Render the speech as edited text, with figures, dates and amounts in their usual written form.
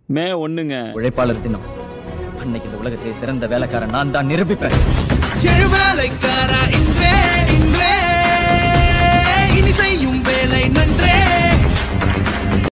மே 1ங்க. உழைப்பாளர் தினம். அன்னைக்கு இந்த உலகத்திலே சிறந்த வேலைக்காரன் நான் தான் நிரூபிப்பேன். எழுவேலைக்கு